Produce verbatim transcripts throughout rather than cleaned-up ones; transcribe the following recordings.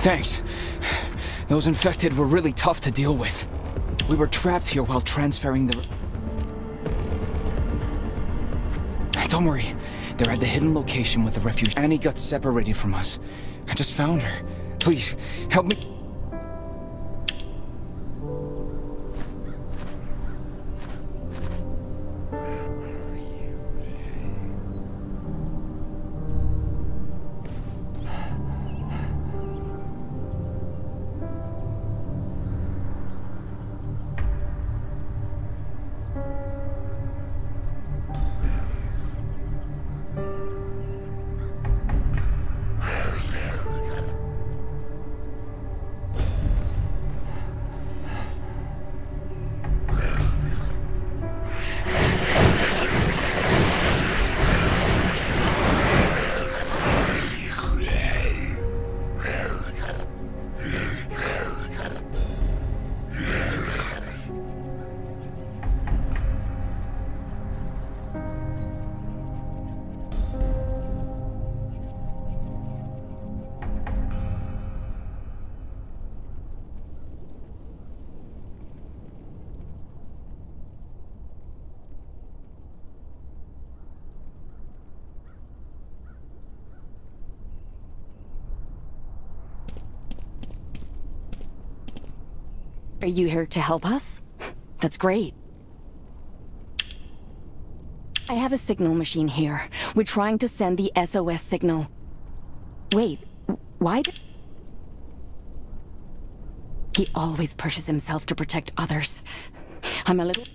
Thanks. Those infected were really tough to deal with. We were trapped here while transferring the... Don't worry. They're at the hidden location with the refuge. Annie got separated from us. I just found her. Please, help me. Are you here to help us? That's great. I have a signal machine here. We're trying to send the S O S signal. Wait, why d- He always pushes himself to protect others. I'm a little...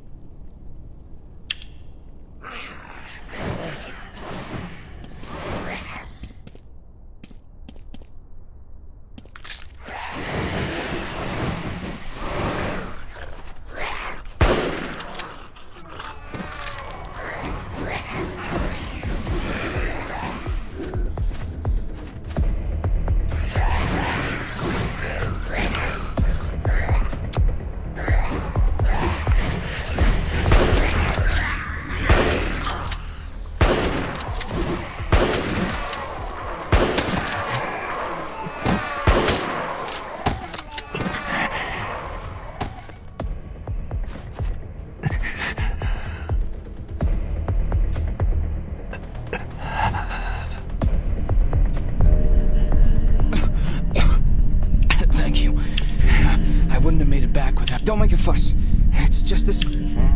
Don't make a fuss. It's just this...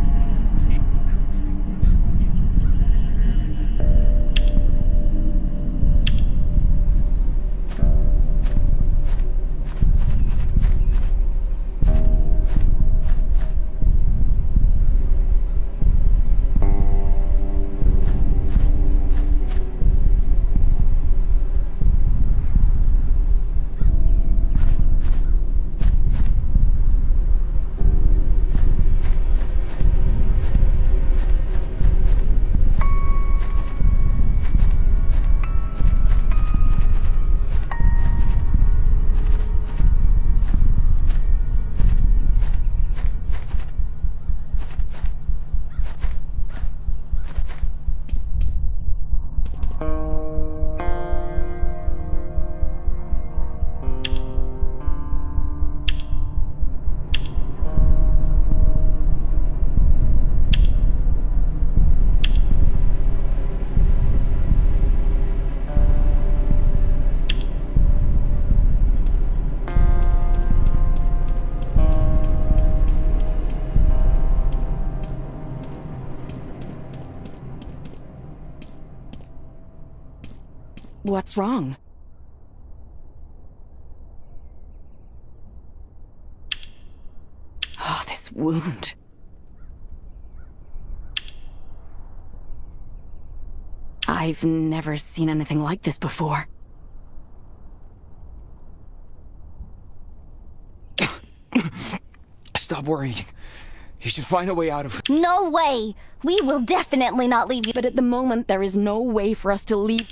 What's wrong? Oh, this wound. I've never seen anything like this before. Stop worrying. You should find a way out of it. No way! We will definitely not leave you. But at the moment, there is no way for us to leave.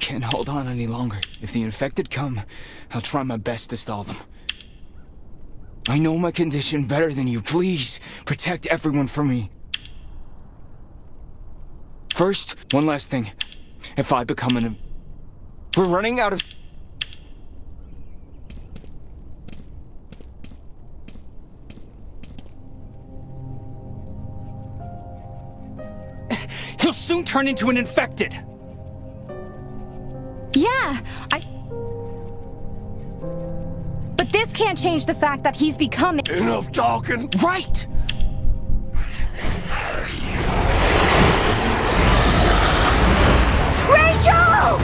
can't hold on any longer. If the infected come, I'll try my best to stall them. I know my condition better than you. Please, protect everyone from me. First, one last thing. If I become an... We're running out of... He'll soon turn into an infected! Yeah, I... But this can't change the fact that he's becoming... Enough talking! Right! Rachel!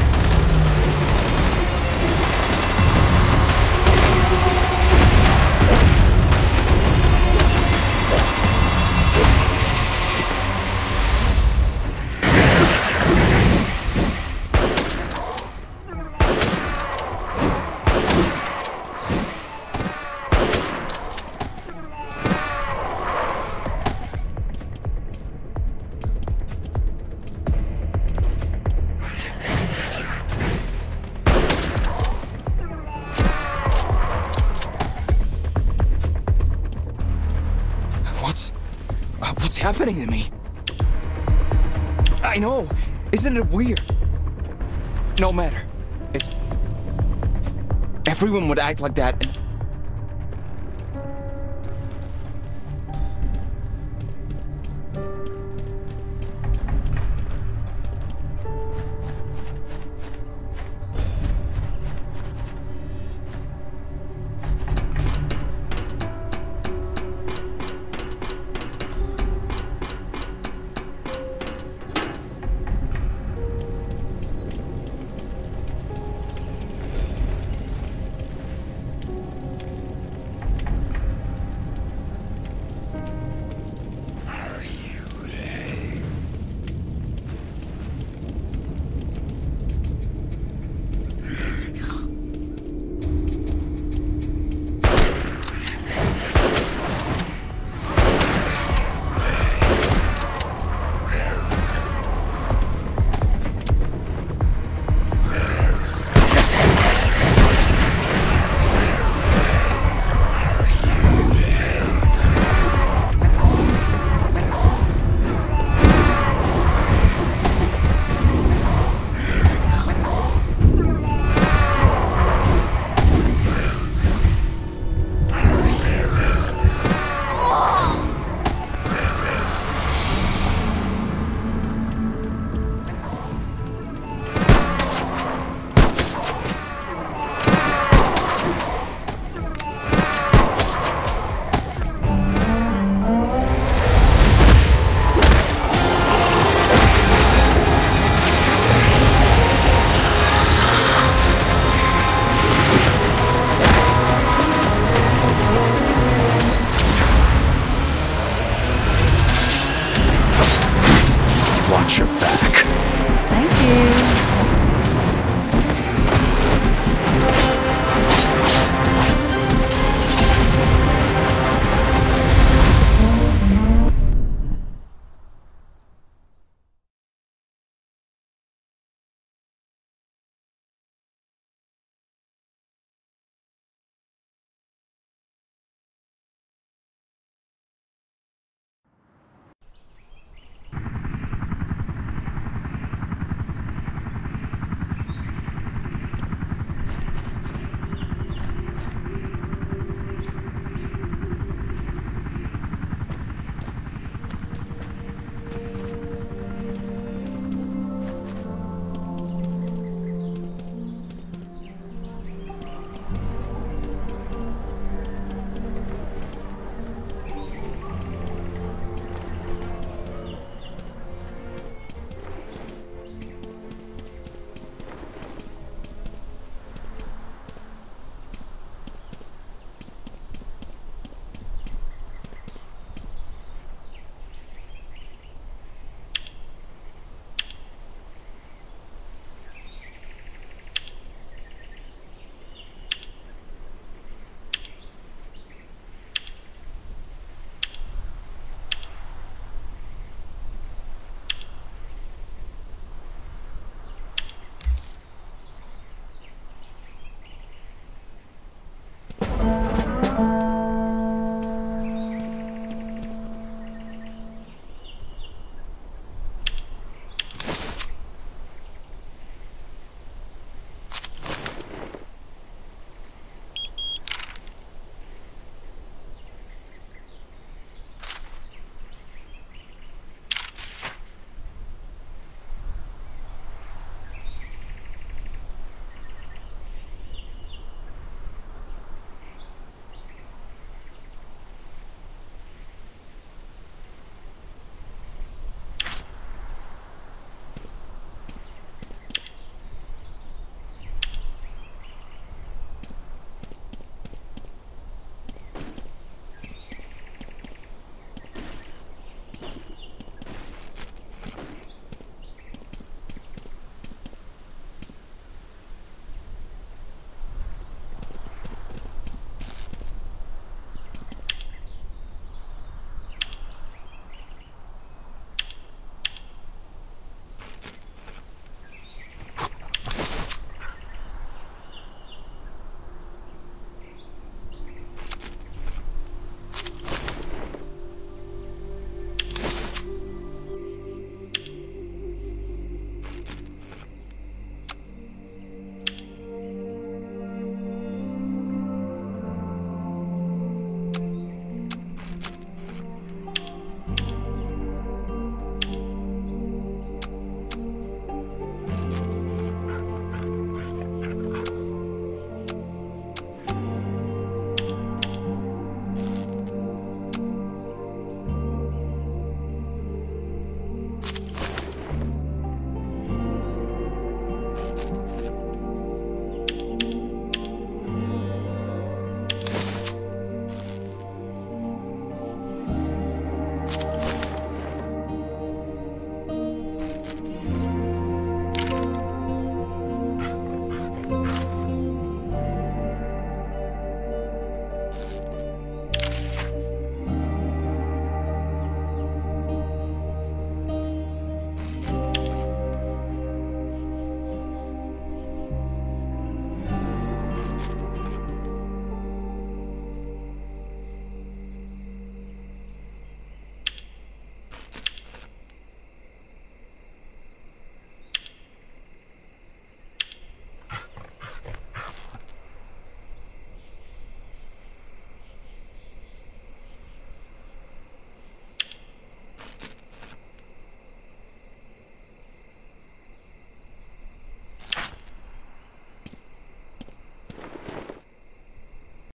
What's happening to me? I know. Isn't it weird? No matter. It's... Everyone would act like that.